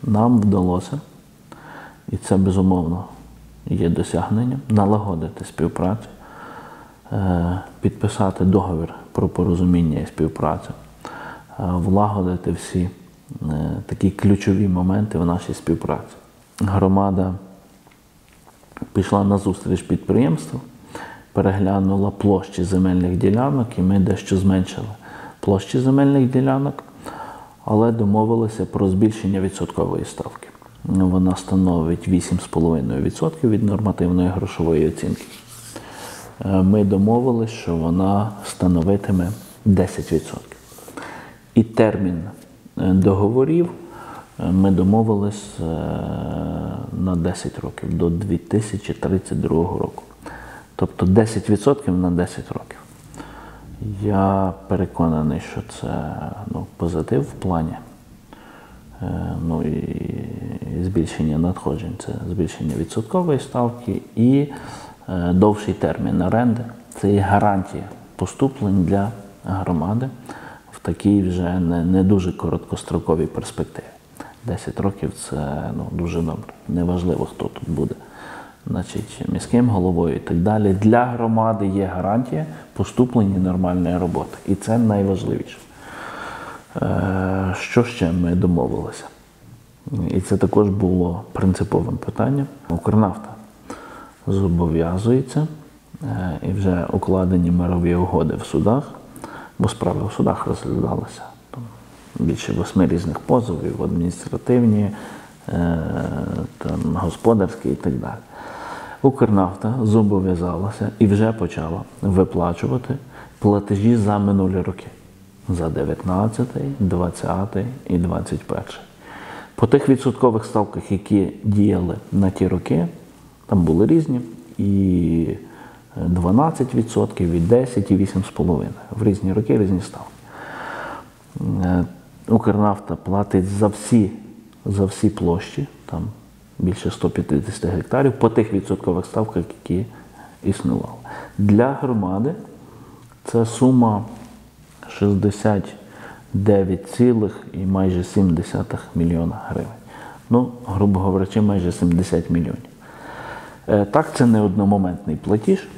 нам вдалося, і це безумовно є досягненням, налагодити співпрацю, підписати договір про порозуміння і співпрацю, влагодити всі такі ключові моменти в нашій співпраці. Громада пішла на зустріч підприємству, переглянула площі земельних ділянок, і ми дещо зменшили площі земельних ділянок, але домовилися про збільшення відсоткової ставки. Вона становить 8,5% від нормативної грошової оцінки. Ми домовилися, що вона становитиме 10%. І термін договорів ми домовились на 10 років, до 2032 року. Тобто 10% на 10 років. Я переконаний, що це позитив в плані і збільшення надходжень, це збільшення відсоткової ставки і довший термін оренди. Це є гарантія поступлень для громади в такій вже не дуже короткостроковій перспективі. 10 років – це дуже добре. Неважливо, хто тут буде, міським головою і так далі. Для громади є гарантія поступлення нормальної роботи. І це найважливіше. Що ще ми домовилися? І це також було принциповим питанням. Укрнафта зобов'язується, і вже укладені мирові угоди в судах, бо справи в судах розглядалися. Більше 8 різних позовів, адміністративні, господарські і так далі. Укрнафта зобов'язалася і вже почала виплачувати платежі за минулі роки. За 19, 20 і 21. По тих відсоткових ставках, які діяли на ті роки, там були різні, і 12%, і 10%, і 8,5%. В різні роки різні ставки. Укрнафта платить за всі площі, там більше 150 гектарів, по тих відсоткових ставках, які існували. Для громади це сума 69,7 мільйона гривень. Грубо говорячи, майже 70 мільйонів. Так, це не одномоментний платіж.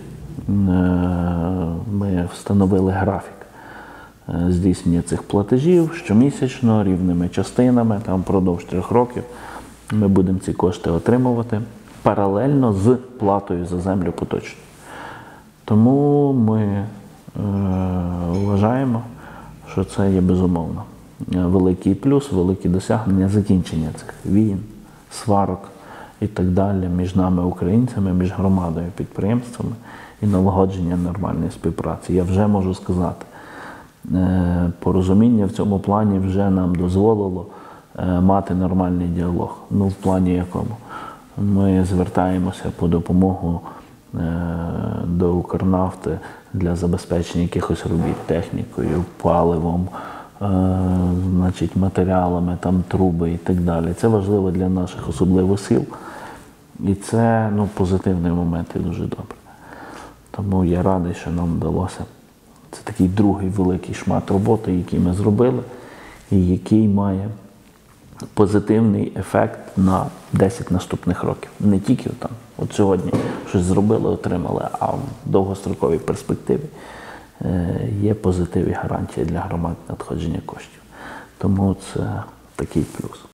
Ми встановили графік здійснення цих платежів щомісячно, рівними частинами, там впродовж 3 років. Ми будемо ці кошти отримувати паралельно з платою за землю поточно. Тому ми вважаємо, що це є безумовно великий плюс, велике досягнення закінчення цих війн, сварок і так далі між нами, українцями, між громадою, підприємствами і налагодження нормальної співпраці. Я вже можу сказати, порозуміння в цьому плані вже нам дозволило мати нормальний діалог. В плані якому? Ми звертаємося по допомогу до Укрнафти для забезпечення якихось робіт технікою, паливом, матеріалами, труби і так далі. Це важливо для наших особливо сил. І це позитивний момент і дуже добре. Тому я радий, що нам вдалося. Це такий другий великий шмат роботи, який ми зробили, і який має позитивний ефект на 10 наступних років. Не тільки от сьогодні щось зробили, отримали, а в довгостроковій перспективі є позитив і гарантія для громад надходження коштів. Тому це такий плюс.